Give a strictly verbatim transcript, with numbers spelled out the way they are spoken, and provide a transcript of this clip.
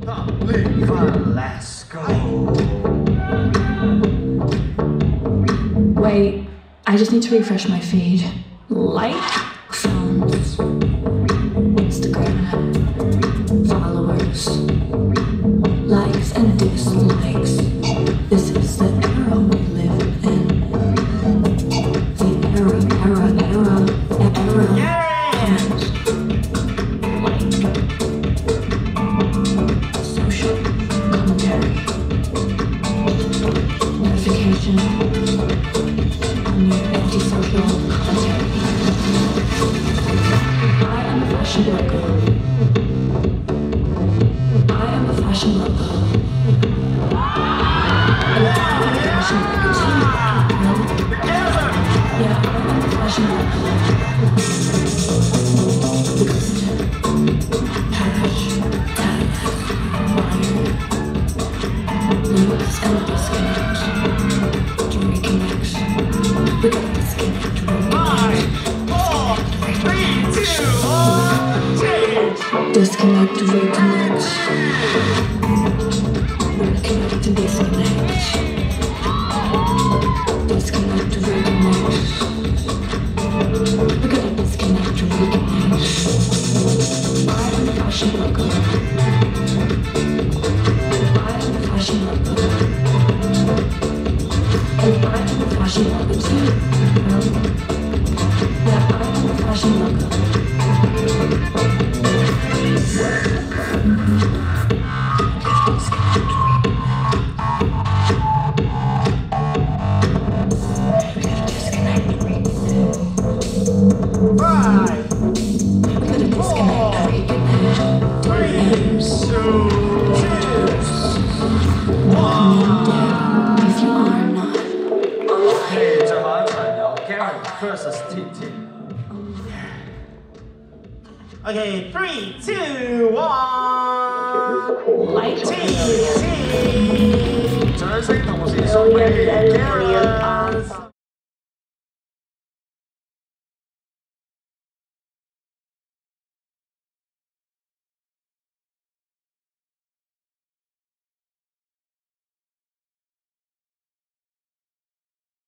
Doug.leefunk，Let's go. Wait, I just need to refresh my feed. Like, phones, Instagram, followers, likes and dislikes. This is the era we live in. The era, era, era, era. And like, social commentary, notification. Anti-social commentary. I am a fashion blogger. I am a fashion blogger. And I am a fashion blogger too. No? Yeah, I am a fashion blogger. List, hash, tag, wire, links and disconnect to reconnect. We gotta disconnect. Five, four, three, two, one, change. Disconnect, reconnect. Reconnect to disconnect. Disconnect to reconnect. We gotta disconnect to reconnect. I am a fashion blogger. I am a fashion blogger. And I am a fashion blogger too. No? Yeah, I am a fashion blogger. Five, We gotta disconnect to reconnect. three, two, If you are not, Okay, 这晚场由 Gerin versus TinTin. Okay, three, two, one. like TinTin，掌声同時送俾 Gerin。